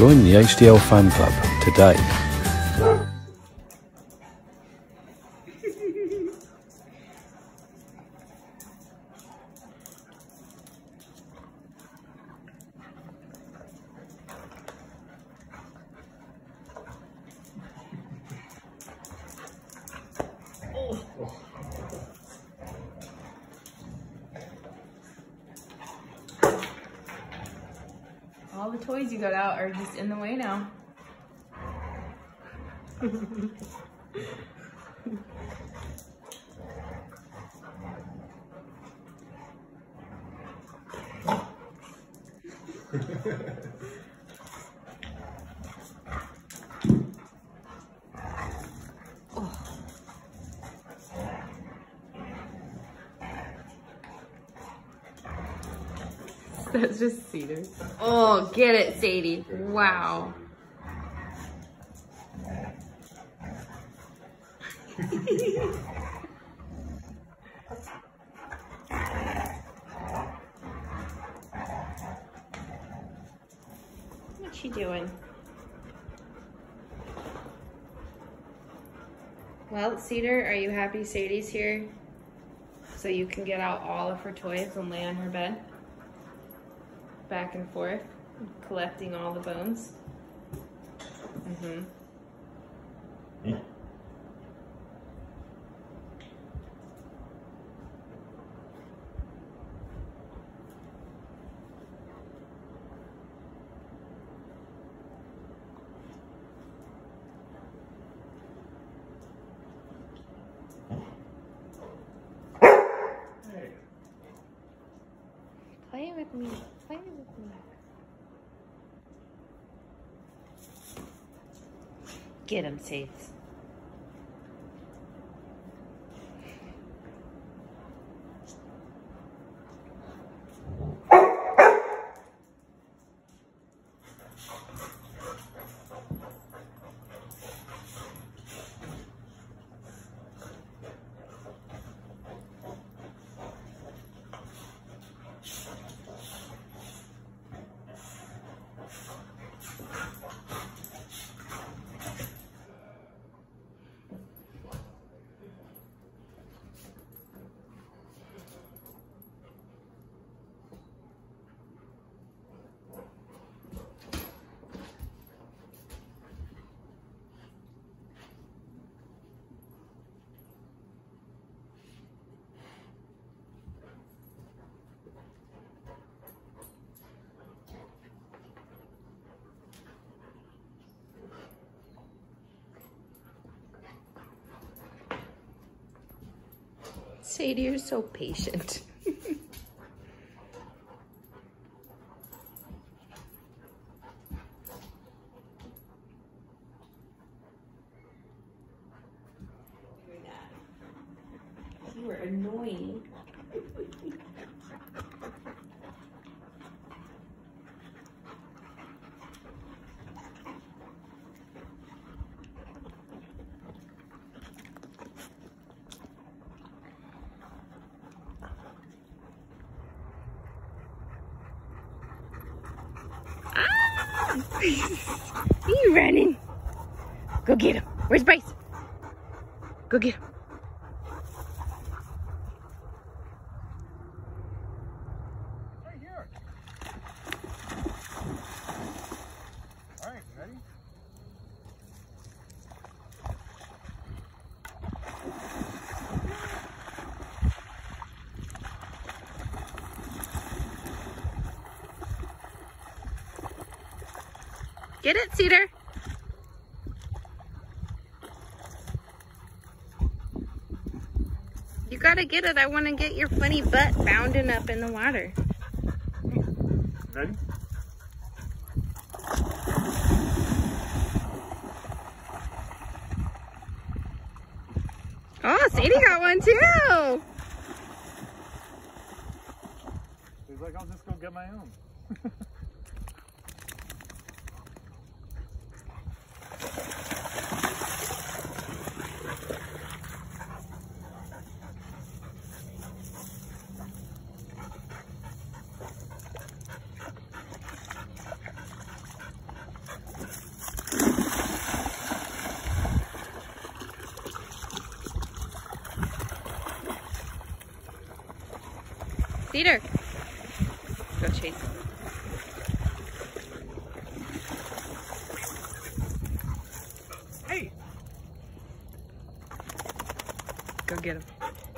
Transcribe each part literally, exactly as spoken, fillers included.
Join the H D L Fan Club today. All the toys you got out are just in the way now. That's just Cedar. Oh, get it, Sadie. Wow. What's she doing? Well, Cedar, are you happy Sadie's here? So you can get out all of her toys and lay on her bed? Back and forth, collecting all the bones. Mm-hmm. Yeah. Play with me. Play with me. Get him, Sates. Sadie, you're so patient. You were annoying. You running? Go get him. Where's Bryce? Go get him. Right here. All right, ready? Get it, Cedar. You gotta get it. I want to get your funny butt bounding up in the water. Ready? Oh, Sadie got one too. He's like, I'll just go get my own. Cedar. Go chase him. Hey! Go get him.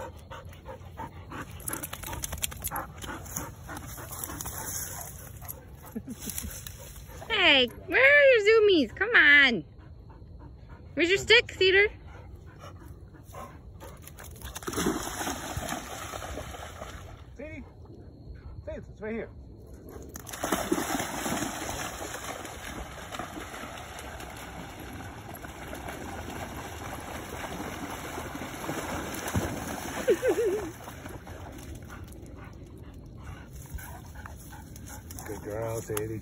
Hey, where are your zoomies? Come on. Where's your stick, Cedar? Sadie? Sadie, it's right here. Good girl, Sadie.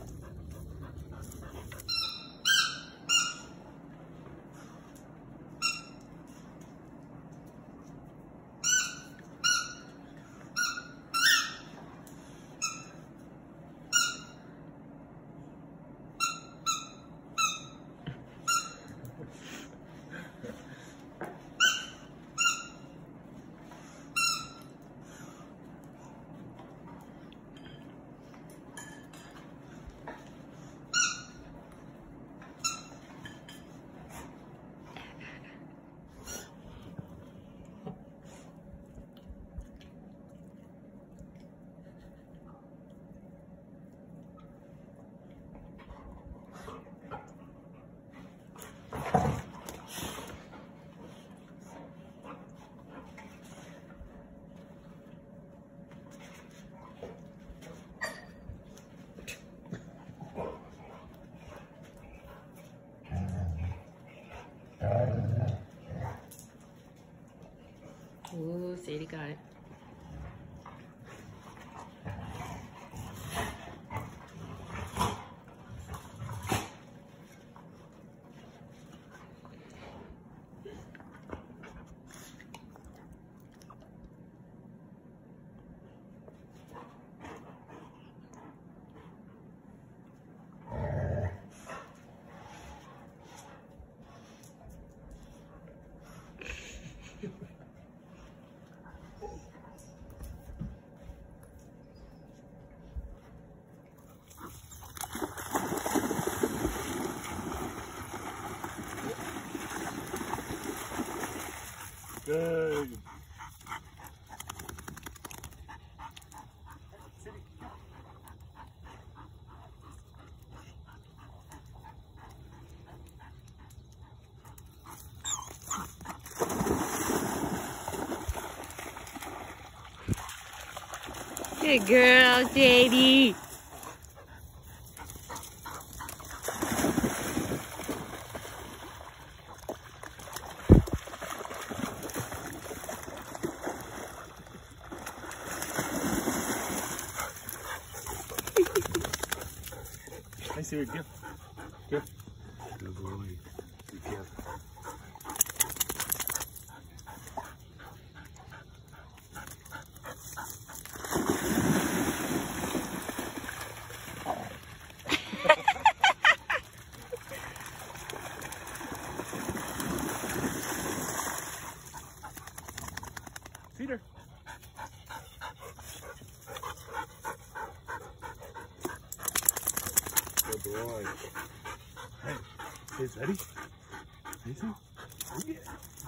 Ooh, Sadie got it. Good. Good girl, Sadie. Hey, Siri, give. Give. Good boy. Be careful. Cedar. Good boy. Hey, is Eddie? Is he? Yeah.